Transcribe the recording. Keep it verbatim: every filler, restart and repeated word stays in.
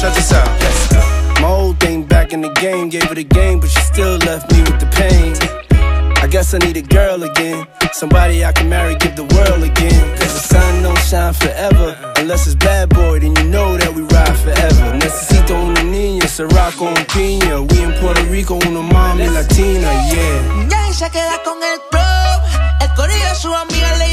check this out. Yes. My old thing back in the game, gave her the game, but she still left me with the pain. I guess I need a girl again, somebody I can marry, give the world again. Cause the sun don't shine forever, unless it's bad boy, then you know that we ride forever. Necesito una niña, Sirocco and Pina. We in Puerto Rico, una mami latina, yeah. Ya se queda con el club, el corillo su amiga le